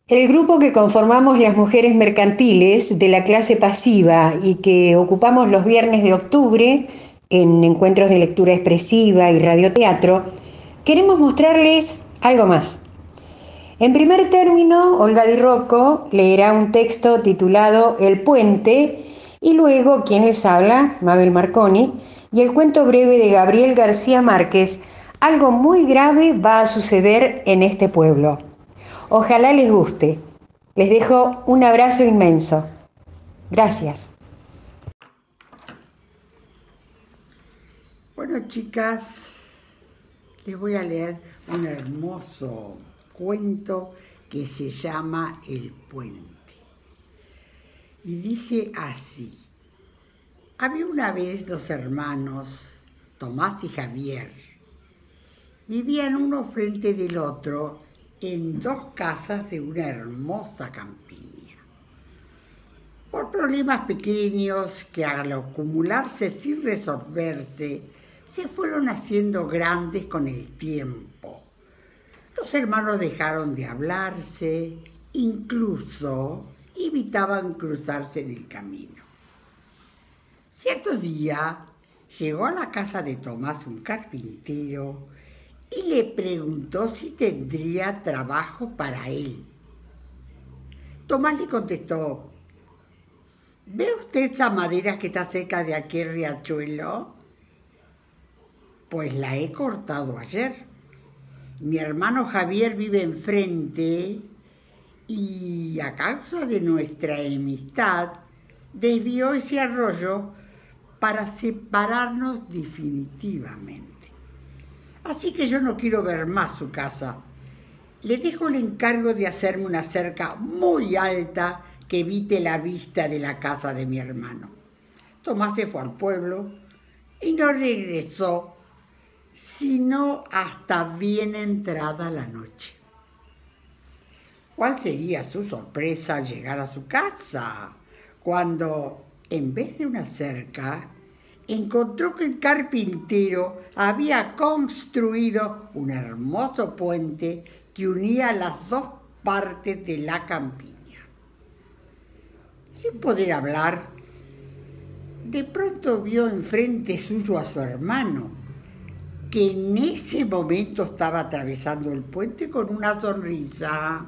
El grupo que conformamos las mujeres mercantiles de la clase pasiva y que ocupamos los viernes de octubre en encuentros de lectura expresiva y radioteatro, queremos mostrarles algo más. En primer término, Olga Di Rocco leerá un texto titulado El puente y luego quien les habla, Mabel Marconi, y el cuento breve de Gabriel García Márquez, Algo muy grave va a suceder en este pueblo. Ojalá les guste. Les dejo un abrazo inmenso. Gracias. Bueno, chicas, les voy a leer un hermoso cuento que se llama El puente. Y dice así: había una vez dos hermanos, Tomás y Javier. Vivían uno frente del otro en dos casas de una hermosa campiña. Por problemas pequeños que al acumularse sin resolverse, se fueron haciendo grandes con el tiempo. Los hermanos dejaron de hablarse, incluso evitaban cruzarse en el camino. Cierto día llegó a la casa de Tomás un carpintero y le preguntó si tendría trabajo para él. Tomás le contestó: ¿ve usted esa madera que está cerca de aquel riachuelo? Pues la he cortado ayer. Mi hermano Javier vive enfrente y a causa de nuestra enemistad desvió ese arroyo para separarnos definitivamente. Así que yo no quiero ver más su casa. Le dejo el encargo de hacerme una cerca muy alta que evite la vista de la casa de mi hermano. Tomás se fue al pueblo y no regresó sino hasta bien entrada la noche. ¿Cuál sería su sorpresa al llegar a su casa, cuando, en vez de una cerca, encontró que el carpintero había construido un hermoso puente que unía las dos partes de la campiña? Sin poder hablar, de pronto vio enfrente suyo a su hermano, que en ese momento estaba atravesando el puente con una sonrisa.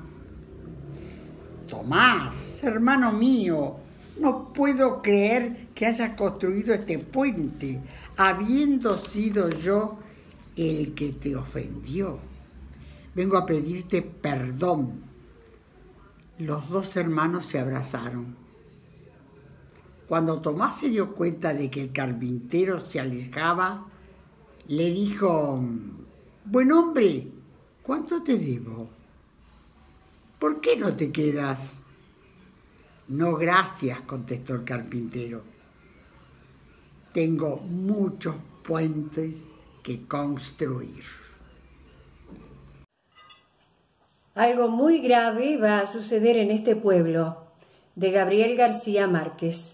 Tomás, hermano mío, no puedo creer que hayas construido este puente, habiendo sido yo el que te ofendió. Vengo a pedirte perdón. Los dos hermanos se abrazaron. Cuando Tomás se dio cuenta de que el carpintero se alejaba, le dijo: buen hombre, ¿cuánto te debo? ¿Por qué no te quedas? No, gracias, contestó el carpintero. Tengo muchos puentes que construir. Algo muy grave va a suceder en este pueblo, de Gabriel García Márquez.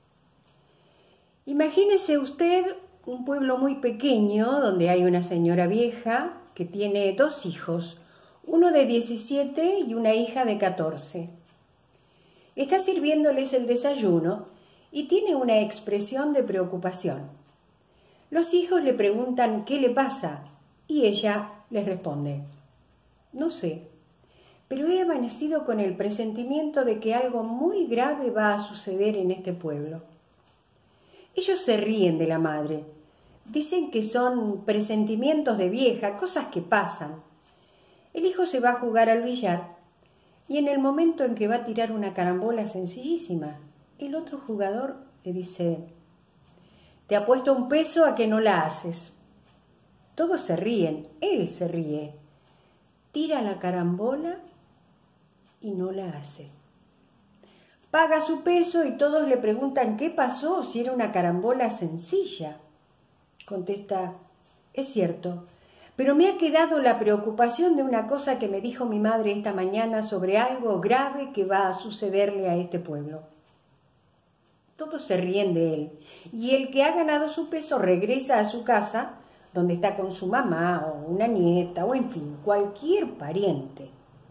Imagínese usted un pueblo muy pequeño donde hay una señora vieja que tiene dos hijos, uno de 17 y una hija de 14. Está sirviéndoles el desayuno y tiene una expresión de preocupación. Los hijos le preguntan qué le pasa y ella les responde: no sé, pero he amanecido con el presentimiento de que algo muy grave va a suceder en este pueblo. Ellos se ríen de la madre. Dicen que son presentimientos de vieja, cosas que pasan. El hijo se va a jugar al billar y en el momento en que va a tirar una carambola sencillísima, el otro jugador le dice: te apuesto un peso a que no la haces. Todos se ríen, él se ríe. Tira la carambola y no la hace. Paga su peso y todos le preguntan qué pasó si era una carambola sencilla. Contesta: es cierto, pero me ha quedado la preocupación de una cosa que me dijo mi madre esta mañana sobre algo grave que va a sucederle a este pueblo. Todos se ríen de él y el que ha ganado su peso regresa a su casa, donde está con su mamá o una nieta o en fin, cualquier pariente.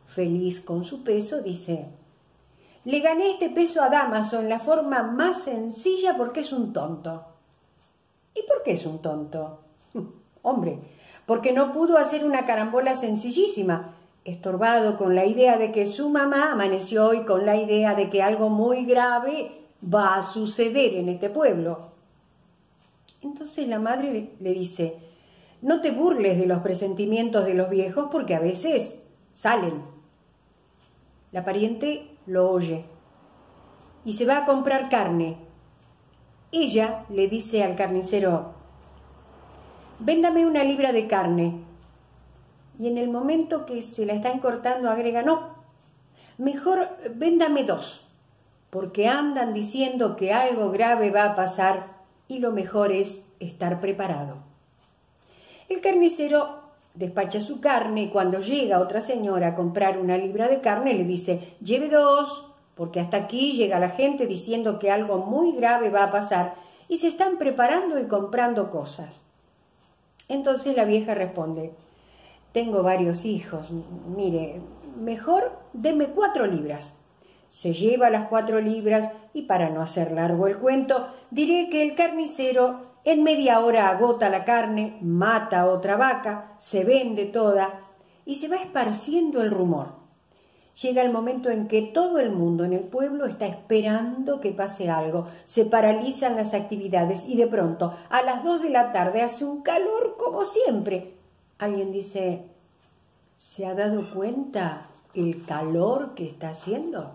feliz con su peso, dice: le gané este peso a Dámaso en la forma más sencilla porque es un tonto. ¿Y por qué es un tonto? Hombre, porque no pudo hacer una carambola sencillísima, estorbado con la idea de que su mamá amaneció hoy con la idea de que algo muy grave va a suceder en este pueblo. Entonces la madre le dice: no te burles de los presentimientos de los viejos porque a veces salen. La pariente lo oye y se va a comprar carne. Ella le dice al carnicero: véndame 1 libra de carne. Y en el momento que se la están cortando agrega: no, mejor véndame 2, porque andan diciendo que algo grave va a pasar y lo mejor es estar preparado. El carnicero despacha su carne y cuando llega otra señora a comprar 1 libra de carne le dice: lleve 2, porque hasta aquí llega la gente diciendo que algo muy grave va a pasar y se están preparando y comprando cosas. Entonces la vieja responde: tengo varios hijos, mire, mejor deme 4 libras. Se lleva las 4 libras y para no hacer largo el cuento, diré que el carnicero en media hora agota la carne, mata a otra vaca, se vende toda y se va esparciendo el rumor. Llega el momento en que todo el mundo en el pueblo está esperando que pase algo, se paralizan las actividades y de pronto a las 2 de la tarde hace un calor como siempre. Alguien dice: ¿se ha dado cuenta el calor que está haciendo?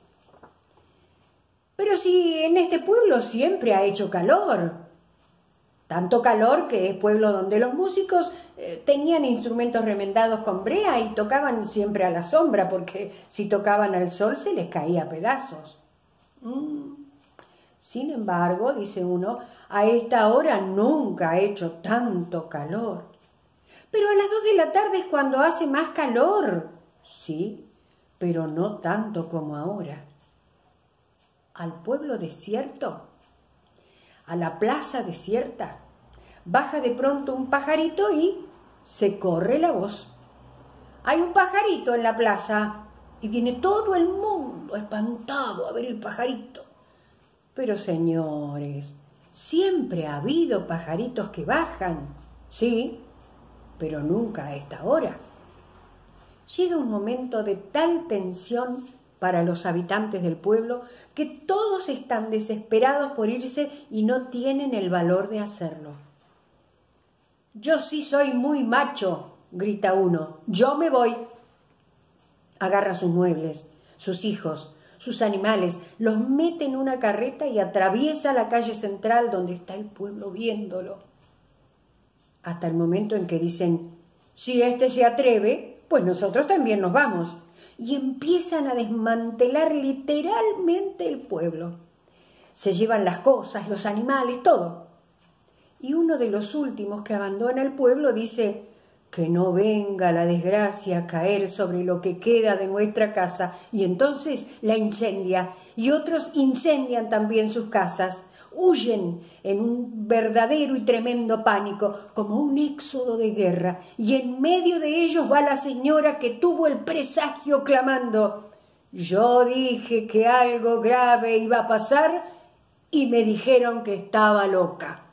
Pero si en este pueblo siempre ha hecho calor. Tanto calor que es pueblo donde los músicos tenían instrumentos remendados con brea y tocaban siempre a la sombra, porque si tocaban al sol se les caía a pedazos. Sin embargo, dice uno, a esta hora nunca ha hecho tanto calor. Pero a las 2 de la tarde es cuando hace más calor. Sí, pero no tanto como ahora. Al pueblo desierto, a la plaza desierta, baja de pronto un pajarito y se corre la voz. Hay un pajarito en la plaza y viene todo el mundo espantado a ver el pajarito. Pero señores, siempre ha habido pajaritos que bajan, sí, pero nunca a esta hora. Llega un momento de tal tensión para los habitantes del pueblo que todos están desesperados por irse y no tienen el valor de hacerlo. Yo sí soy muy macho, grita uno, yo me voy. Agarra sus muebles, sus hijos, sus animales, los mete en una carreta y atraviesa la calle central donde está el pueblo viéndolo. Hasta el momento en que dicen: si este se atreve, pues nosotros también nos vamos. Y empiezan a desmantelar literalmente el pueblo. Se llevan las cosas, los animales, todo. Y uno de los últimos que abandona el pueblo dice: que no venga la desgracia a caer sobre lo que queda de nuestra casa. Y entonces la incendia, y otros incendian también sus casas. Huyen en un verdadero y tremendo pánico, como un éxodo de guerra, y en medio de ellos va la señora que tuvo el presagio clamando: yo dije que algo grave iba a pasar y me dijeron que estaba loca.